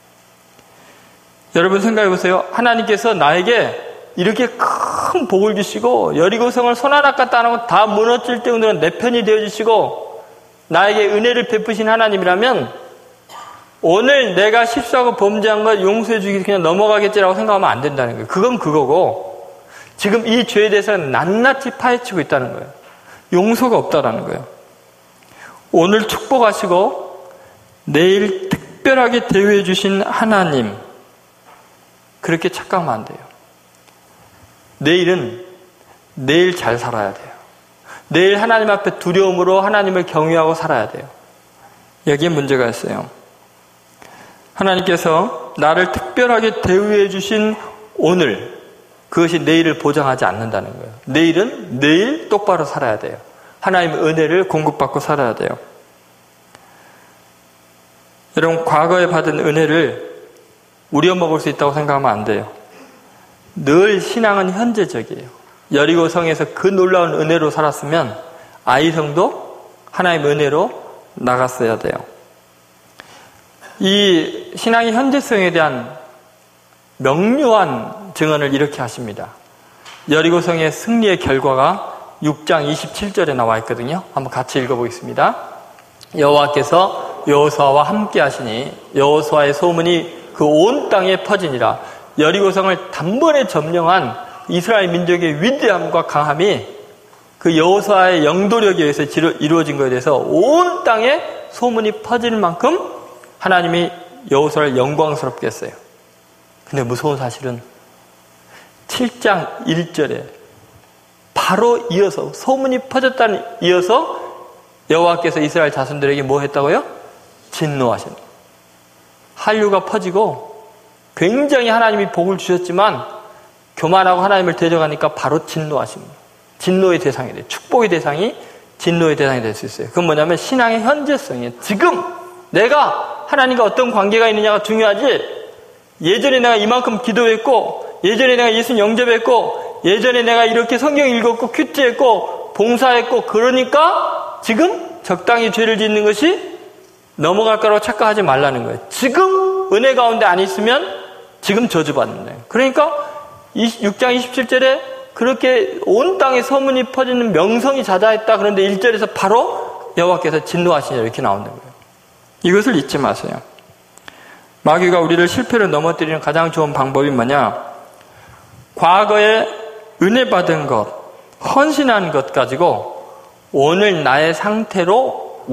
Speaker 1: 여러분 생각해 보세요. 하나님께서 나에게 이렇게 큰 복을 주시고 여리고성을 손 하나 까딱 안 하고 다 무너질 때 오늘은 내 편이 되어주시고 나에게 은혜를 베푸신 하나님이라면 오늘 내가 실수하고 범죄한 걸 용서해 주기 그냥 넘어가겠지라고 생각하면 안 된다는 거예요. 그건 그거고 지금 이 죄에 대해서는 낱낱이 파헤치고 있다는 거예요. 용서가 없다라는 거예요. 오늘 축복하시고 내일 특별하게 대우해 주신 하나님, 그렇게 착각하면 안 돼요. 내일은 내일 잘 살아야 돼요. 내일 하나님 앞에 두려움으로 하나님을 경외하고 살아야 돼요. 여기에 문제가 있어요. 하나님께서 나를 특별하게 대우해 주신 오늘, 그것이 내일을 보장하지 않는다는 거예요. 내일은 내일 똑바로 살아야 돼요. 하나님의 은혜를 공급받고 살아야 돼요. 여러분, 과거에 받은 은혜를 우려먹을 수 있다고 생각하면 안 돼요. 늘 신앙은 현재적이에요. 여리고성에서 그 놀라운 은혜로 살았으면 아이성도 하나님의 은혜로 나갔어야 돼요. 이 신앙의 현재성에 대한 명료한 증언을 이렇게 하십니다. 여리고성의 승리의 결과가 6장 27절에 나와 있거든요. 한번 같이 읽어보겠습니다. 여호와께서 여호수아와 함께 하시니 여호수아의 소문이 그 온 땅에 퍼지니라. 여리고성을 단번에 점령한 이스라엘 민족의 위대함과 강함이 그 여호수아의 영도력에 의해서 이루어진 것에 대해서 온 땅에 소문이 퍼질 만큼 하나님이 여호수아를 영광스럽게 했어요. 근데 무서운 사실은 7장 1절에 바로 이어서 소문이 퍼졌다는 이어서 여호와께서 이스라엘 자손들에게 뭐 했다고요? 진노하십니다. 한류가 퍼지고 굉장히 하나님이 복을 주셨지만 교만하고 하나님을 대적하니까 바로 진노하십니다. 진노의 대상이 돼요. 축복의 대상이 진노의 대상이 될 수 있어요. 그건 뭐냐면 신앙의 현재성이에요. 지금 내가 하나님과 어떤 관계가 있느냐가 중요하지, 예전에 내가 이만큼 기도했고, 예전에 내가 예수님 영접했고, 예전에 내가 이렇게 성경 읽었고 큐티했고 봉사했고 그러니까 지금 적당히 죄를 짓는 것이 넘어갈 거라고 착각하지 말라는 거예요. 지금 은혜 가운데 안 있으면 지금 저주받는 거예요. 그러니까 6장 27절에 그렇게 온 땅에 소문이 퍼지는 명성이 자자했다. 그런데 1절에서 바로 여호와께서 진노하시냐 이렇게 나오는 거예요. 이것을 잊지 마세요. 마귀가 우리를 실패로 넘어뜨리는 가장 좋은 방법이 뭐냐? 과거에 은혜 받은 것, 헌신한 것 가지고 오늘 나의 상태로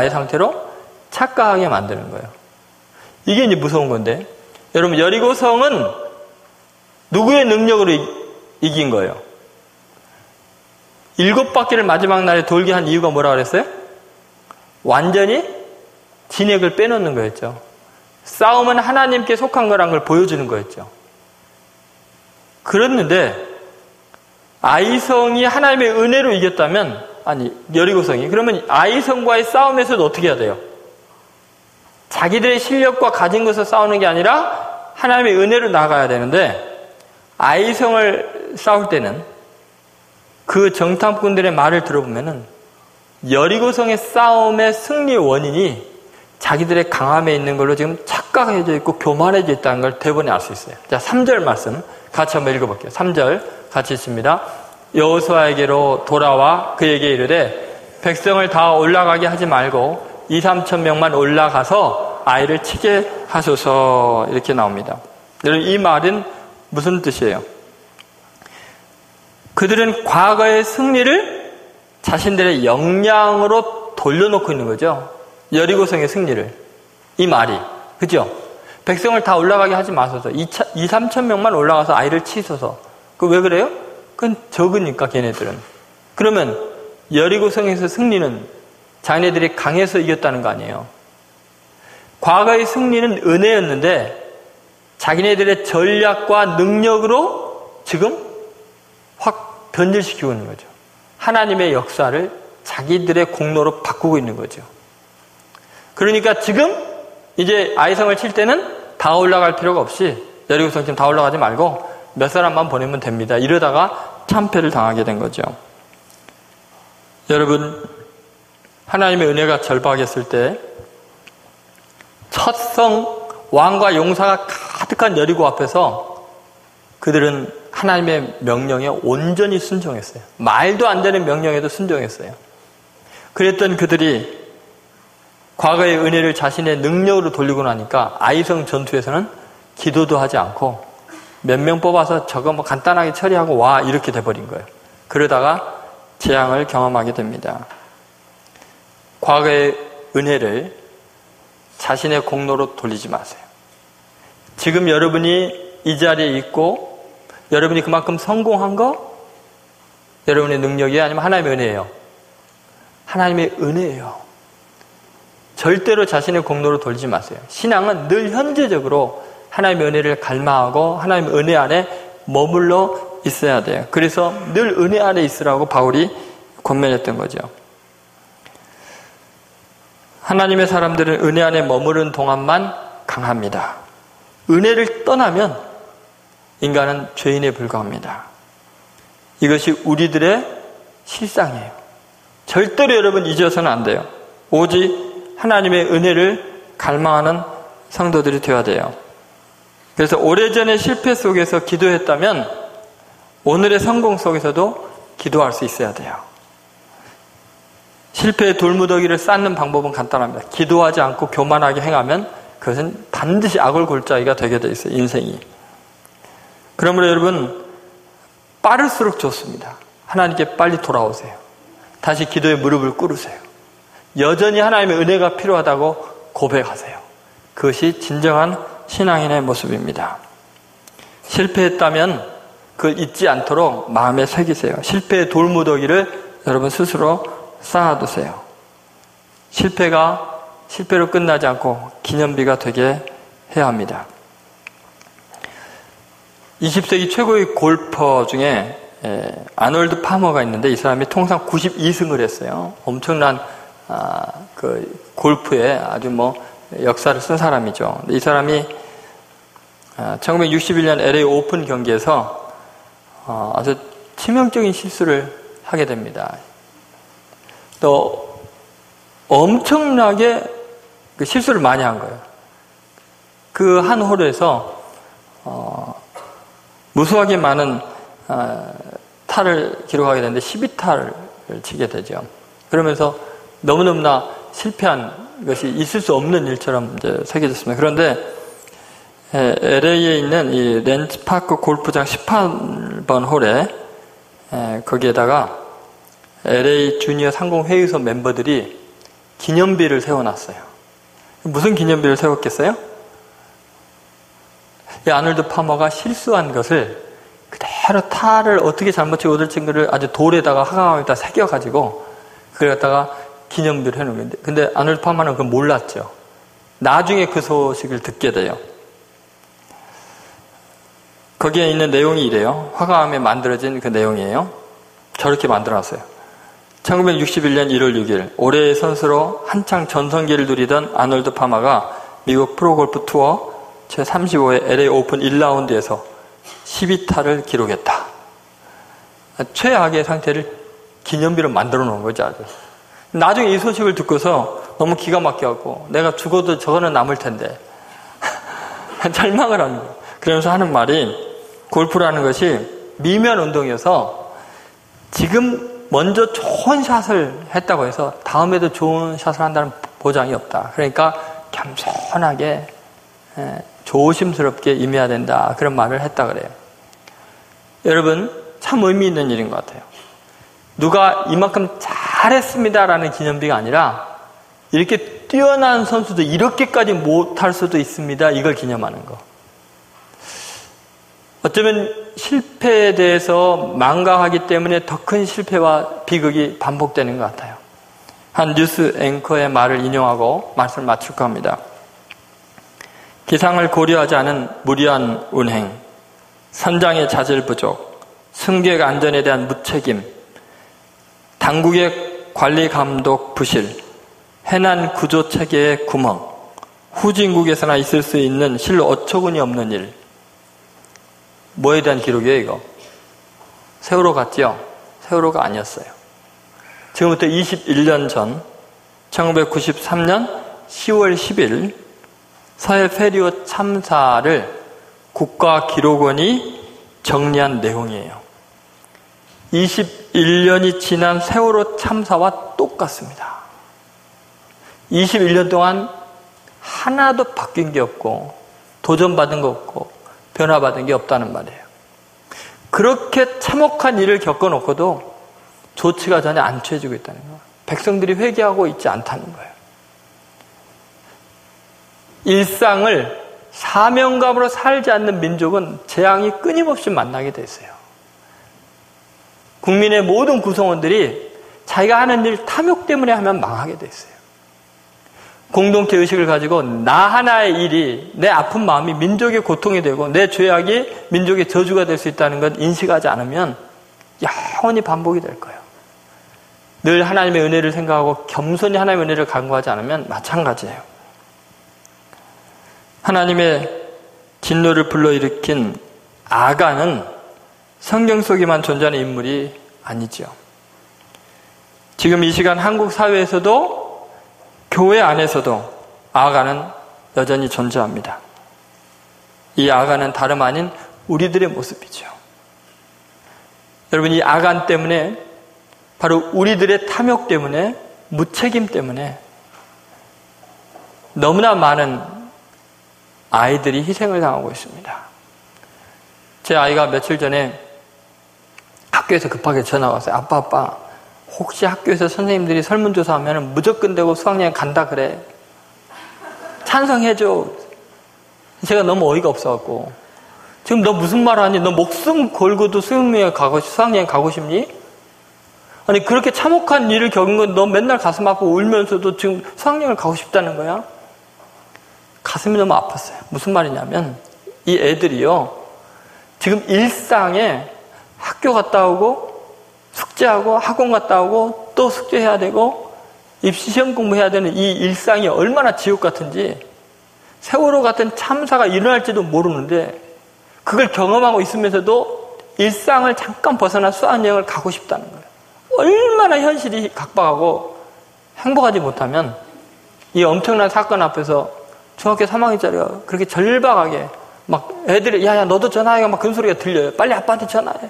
Speaker 1: 착각하게 만드는 거예요. 이게 이제 무서운 건데, 여러분, 여리고성은 누구의 능력으로 이긴 거예요? 7바퀴를 마지막 날에 돌게 한 이유가 뭐라 그랬어요? 완전히 진액을 빼놓는 거였죠. 싸움은 하나님께 속한 거란 걸 보여주는 거였죠. 그랬는데 아이성이 하나님의 은혜로 이겼다면, 아니 여리고성이, 그러면 아이성과의 싸움에서도 어떻게 해야 돼요? 자기들의 실력과 가진 것을 싸우는 게 아니라 하나님의 은혜로 나가야 되는데, 아이성을 싸울 때는 그 정탐꾼들의 말을 들어보면은 여리고성의 싸움의 승리의 원인이 자기들의 강함에 있는 걸로 지금 착각해져 있고 교만해져 있다는 걸 대본에 알 수 있어요. 자, 3절 말씀 같이 한번 읽어볼게요. 3절 같이 읽습니다. 여호수아에게로 돌아와 그에게 이르되 백성을 다 올라가게 하지 말고 2-3천 명만 올라가서 아이를 치게 하소서. 이렇게 나옵니다. 여러분, 이 말은 무슨 뜻이에요? 그들은 과거의 승리를 자신들의 역량으로 돌려놓고 있는 거죠. 여리고성의 승리를. 이 말이. 그죠? 백성을 다 올라가게 하지 마소서. 2-3천 명만 올라가서 아이를 치소서. 그 왜 그래요? 그건 적으니까 걔네들은. 그러면 여리고성에서 승리는 자기네들이 강해서 이겼다는 거 아니에요. 과거의 승리는 은혜였는데 자기네들의 전략과 능력으로 지금 확 변질시키고 있는 거죠. 하나님의 역사를 자기들의 공로로 바꾸고 있는 거죠. 그러니까 지금 이제 아이성을 칠 때는 다 올라갈 필요가 없이 여리고성 지금 다 올라가지 말고 몇 사람만 보내면 됩니다. 이러다가 참패를 당하게 된 거죠. 여러분, 하나님의 은혜가 절박했을 때 첫성 왕과 용사가 가득한 여리고 앞에서 그들은 하나님의 명령에 온전히 순종했어요. 말도 안 되는 명령에도 순종했어요. 그랬던 그들이 과거의 은혜를 자신의 능력으로 돌리고 나니까 아이성 전투에서는 기도도 하지 않고 몇 명 뽑아서 저거 뭐 간단하게 처리하고 와 이렇게 돼버린 거예요. 그러다가 재앙을 경험하게 됩니다. 과거의 은혜를 자신의 공로로 돌리지 마세요. 지금 여러분이 이 자리에 있고 여러분이 그만큼 성공한 거 여러분의 능력이에요? 아니면 하나님의 은혜예요? 하나님의 은혜예요. 절대로 자신의 공로로 돌리지 마세요. 신앙은 늘 현재적으로 하나님의 은혜를 갈망하고 하나님의 은혜 안에 머물러 있어야 돼요. 그래서 늘 은혜 안에 있으라고 바울이 권면했던 거죠. 하나님의 사람들은 은혜 안에 머무른 동안만 강합니다. 은혜를 떠나면 인간은 죄인에 불과합니다. 이것이 우리들의 실상이에요. 절대로 여러분 잊어서는 안 돼요. 오직 하나님의 은혜를 갈망하는 성도들이 되어야 돼요. 그래서 오래전의 실패 속에서 기도했다면 오늘의 성공 속에서도 기도할 수 있어야 돼요. 실패의 돌무더기를 쌓는 방법은 간단합니다. 기도하지 않고 교만하게 행하면 그것은 반드시 악을 골짜기가 되게 돼 있어요. 인생이. 그러므로 여러분 빠를수록 좋습니다. 하나님께 빨리 돌아오세요. 다시 기도에 무릎을 꿇으세요. 여전히 하나님의 은혜가 필요하다고 고백하세요. 그것이 진정한 신앙인의 모습입니다. 실패했다면 그걸 잊지 않도록 마음에 새기세요. 실패의 돌무더기를 여러분 스스로 쌓아두세요. 실패가 실패로 끝나지 않고 기념비가 되게 해야 합니다. 20세기 최고의 골퍼 중에 아놀드 파머가 있는데 이 사람이 통상 92승을 했어요. 엄청난 그 골프에 아주 역사를 쓴 사람이죠. 근데 이 사람이 1961년 LA 오픈 경기에서 아주 치명적인 실수를 하게 됩니다. 또 엄청나게 그 실수를 많이 한 거예요. 그 한 홀에서 무수하게 많은 타를 기록하게 되는데 12타를 치게 되죠. 그러면서 너무너무나 실패한 것이 있을 수 없는 일처럼 이제 새겨졌습니다. 그런데 LA에 있는 이 렌즈파크 골프장 18번 홀에 거기에다가 LA 주니어 상공회의소 멤버들이 기념비를 세워놨어요. 무슨 기념비를 세웠겠어요? 이 아놀드 파머가 실수한 것을 그대로 타를 어떻게 잘못 치고 얻을 친구를 아주 돌에다가 화강암에다 새겨가지고 그걸 갖다가 기념비를 해놓은 건데, 근데 아놀드 파머는 그걸 몰랐죠. 나중에 그 소식을 듣게 돼요. 거기에 있는 내용이 이래요. 화강암에 만들어진 그 내용이에요. 저렇게 만들어놨어요. 1961년 1월 6일 올해의 선수로 한창 전성기를 누리던 아놀드 파머가 미국 프로골프 투어 제35회 LA 오픈 1라운드에서 12타를 기록했다. 최악의 상태를 기념비로 만들어 놓은 거죠. 아주. 나중에 이 소식을 듣고서 너무 기가 막혀갖고 내가 죽어도 저거는 남을 텐데 절망을 하는 거예요. 그러면서 하는 말이 골프라는 것이 미면 운동이어서 지금 먼저 좋은 샷을 했다고 해서 다음에도 좋은 샷을 한다는 보장이 없다. 그러니까 겸손하게 조심스럽게 임해야 된다. 그런 말을 했다 그래요. 여러분 참 의미 있는 일인 것 같아요. 누가 이만큼 잘했습니다라는 기념비가 아니라 이렇게 뛰어난 선수도 이렇게까지 못할 수도 있습니다. 이걸 기념하는 거. 어쩌면 실패에 대해서 망각하기 때문에 더 큰 실패와 비극이 반복되는 것 같아요. 한 뉴스 앵커의 말을 인용하고 말씀을 마칠까 합니다. 기상을 고려하지 않은 무리한 운행, 선장의 자질 부족, 승객 안전에 대한 무책임, 당국의 관리 감독 부실, 해난 구조 체계의 구멍, 후진국에서나 있을 수 있는 실로 어처구니 없는 일. 뭐에 대한 기록이에요, 이거? 세월호 같죠? 세월호가 아니었어요. 지금부터 21년 전 1993년 10월 10일 서해 페리오 참사를 국가기록원이 정리한 내용이에요. 21년이 지난 세월호 참사와 똑같습니다. 21년 동안 하나도 바뀐 게 없고 도전받은 거 없고 변화받은 게 없다는 말이에요. 그렇게 참혹한 일을 겪어놓고도 조치가 전혀 안 취해지고 있다는 거예요. 백성들이 회개하고 있지 않다는 거예요. 일상을 사명감으로 살지 않는 민족은 재앙이 끊임없이 만나게 돼 있어요. 국민의 모든 구성원들이 자기가 하는 일 탐욕 때문에 하면 망하게 돼 있어요. 공동체 의식을 가지고 나 하나의 일이, 내 아픈 마음이 민족의 고통이 되고 내 죄악이 민족의 저주가 될 수 있다는 것 인식하지 않으면 영원히 반복이 될 거예요. 늘 하나님의 은혜를 생각하고 겸손히 하나님의 은혜를 간구하지 않으면 마찬가지예요. 하나님의 진노를 불러일으킨 아간은 성경 속에만 존재하는 인물이 아니죠. 지금 이 시간 한국 사회에서도 교회 안에서도 아간은 여전히 존재합니다. 이 아간은 다름 아닌 우리들의 모습이죠. 여러분, 이 아간 때문에, 바로 우리들의 탐욕 때문에, 무책임 때문에 너무나 많은 아이들이 희생을 당하고 있습니다. 제 아이가 며칠 전에 학교에서 급하게 전화가 왔어요. 아빠, 혹시 학교에서 선생님들이 설문조사하면 무조건 되고 수학여행 간다 그래. 찬성해줘. 제가 너무 어이가 없어갖고, 지금 너 무슨 말 하니? 너 목숨 걸고도 수학여행 가고 싶니? 아니, 그렇게 참혹한 일을 겪은 건 너 맨날 가슴 아프고 울면서도 지금 수학여행을 가고 싶다는 거야? 가슴이 너무 아팠어요. 무슨 말이냐면, 이 애들이요, 지금 일상에 학교 갔다 오고, 숙제하고, 학원 갔다 오고, 또 숙제해야 되고, 입시시험 공부해야 되는 이 일상이 얼마나 지옥 같은지, 세월호 같은 참사가 일어날지도 모르는데, 그걸 경험하고 있으면서도 일상을 잠깐 벗어나 수학여행을 가고 싶다는 거예요. 얼마나 현실이 각박하고 행복하지 못하면 이 엄청난 사건 앞에서 중학교 3학년짜리가 그렇게 절박하게 막 애들이 야야 너도 전화해 막 그런 소리가 들려요. 빨리 아빠한테 전화해.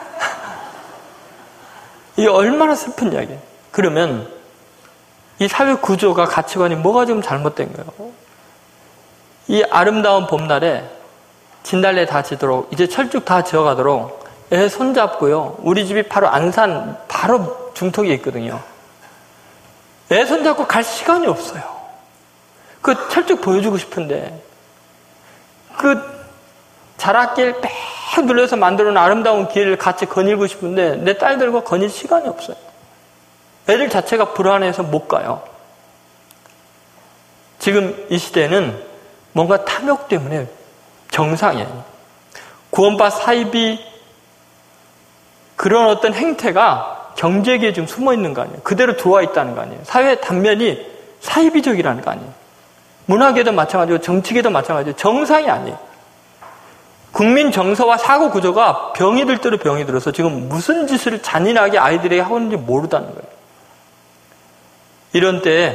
Speaker 1: 이게 얼마나 슬픈 이야기예요. 그러면 이 사회 구조가 가치관이 뭐가 지금 잘못된 거예요. 이 아름다운 봄날에 진달래 다 지도록 이제 철쭉 다 지어가도록 애 손잡고요. 우리 집이 바로 안산 바로 중턱에 있거든요. 애 손잡고 갈 시간이 없어요. 그 철쭉 보여주고 싶은데 그 자락길 빽 눌러서 만들어놓은 아름다운 길을 같이 거닐고 싶은데 내 딸들과 거닐 시간이 없어요. 애들 자체가 불안해서 못 가요. 지금 이 시대는 뭔가 탐욕 때문에 정상이에요. 구원파 사입이 그런 어떤 행태가 경제계에 좀 숨어 있는 거 아니에요. 그대로 들어와 있다는 거 아니에요. 사회 단면이 사이비적이라는 거 아니에요. 문화계도 마찬가지고 정치계도 마찬가지고 정상이 아니에요. 국민 정서와 사고 구조가 병이 들 대로 병이 들어서 지금 무슨 짓을 잔인하게 아이들에게 하고 있는지 모르다는 거예요. 이런 때에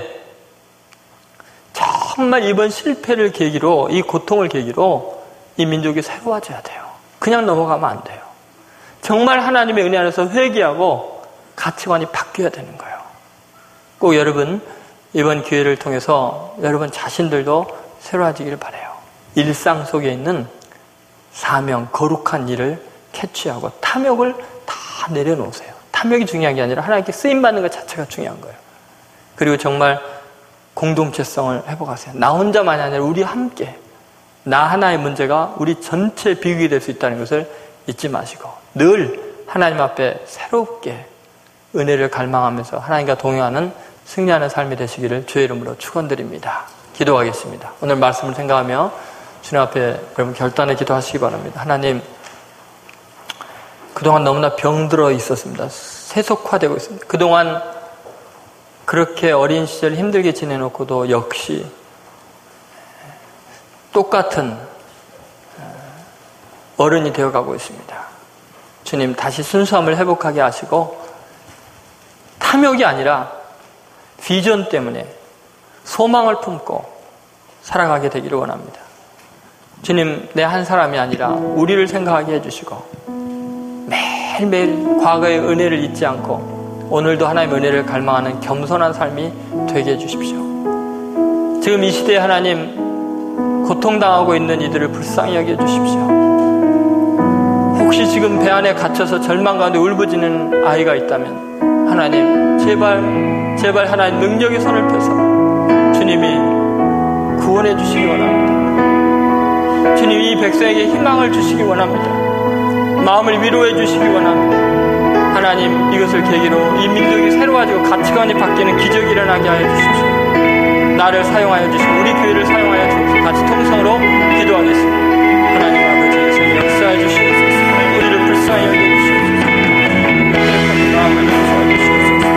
Speaker 1: 정말 이번 실패를 계기로, 이 고통을 계기로 이 민족이 새로워져야 돼요. 그냥 넘어가면 안 돼요. 정말 하나님의 은혜 안에서 회개하고 가치관이 바뀌어야 되는 거예요. 꼭 여러분 이번 기회를 통해서 여러분 자신들도 새로워지기를 바라요. 일상 속에 있는 사명, 거룩한 일을 캐치하고 탐욕을 다 내려놓으세요. 탐욕이 중요한 게 아니라 하나님께 쓰임받는 것 자체가 중요한 거예요. 그리고 정말 공동체성을 회복하세요. 나 혼자만이 아니라 우리 함께, 나 하나의 문제가 우리 전체 비극이 될 수 있다는 것을 잊지 마시고 늘 하나님 앞에 새롭게 은혜를 갈망하면서 하나님과 동행하는 승리하는 삶이 되시기를 주의 이름으로 축원드립니다. 기도하겠습니다. 오늘 말씀을 생각하며 주님 앞에 여러분 결단의 기도하시기 바랍니다. 하나님, 그동안 너무나 병들어 있었습니다. 세속화되고 있습니다. 그동안 그렇게 어린 시절 힘들게 지내놓고도 역시 똑같은 어른이 되어가고 있습니다. 주님, 다시 순수함을 회복하게 하시고 탐욕이 아니라 비전 때문에 소망을 품고 살아가게 되기를 원합니다. 주님, 내 한 사람이 아니라 우리를 생각하게 해주시고 매일매일 과거의 은혜를 잊지 않고 오늘도 하나님의 은혜를 갈망하는 겸손한 삶이 되게 해주십시오. 지금 이 시대에 하나님 고통당하고 있는 이들을 불쌍히 여겨주십시오. 혹시 지금 배 안에 갇혀서 절망 가운데 울부짖는 아이가 있다면 하나님 제발 하나님 능력의 손을 펴서 주님이 구원해 주시기 원합니다. 주님, 이 백성에게 희망을 주시기 원합니다. 마음을 위로해 주시기 원합니다. 하나님, 이것을 계기로 이 민족이 새로워지고 가치관이 바뀌는 기적이 일어나게 하여 주십시오. 나를 사용하여 주시고 우리 교회를 사용하여 주옵소서. 같이 통성으로 기도하겠습니다. 하나님 아버지께서 역사해 주시옵소서. 우리를 불쌍히 여겨주시옵소서. 우리의 마음을 용서해 주시옵소서.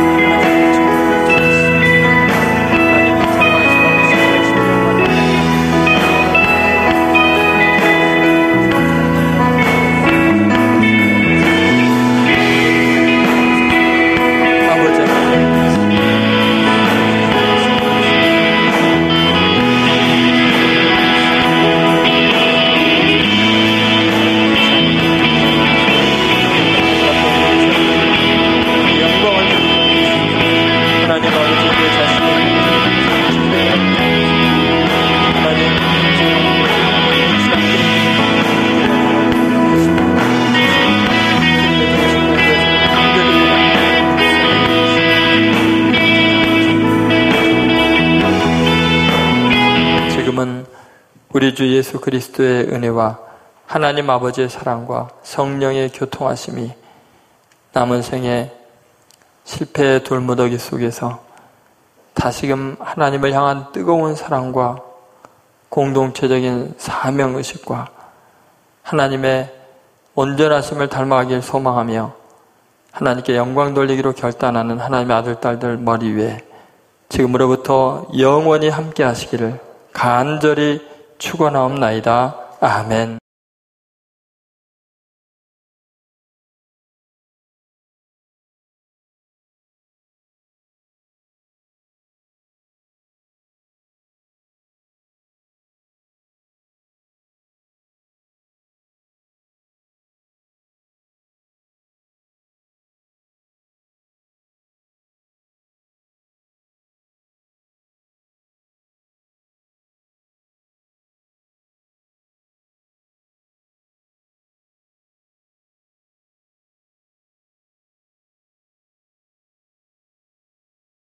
Speaker 1: 우리 주 예수 그리스도의 은혜와 하나님 아버지의 사랑과 성령의 교통하심이 남은 생에 실패의 돌무더기 속에서 다시금 하나님을 향한 뜨거운 사랑과 공동체적인 사명의식과 하나님의 온전하심을 닮아가길 소망하며 하나님께 영광 돌리기로 결단하는 하나님의 아들, 딸들 머리 위에 지금으로부터 영원히 함께 하시기를 간절히 축원하옵나이다. 아멘.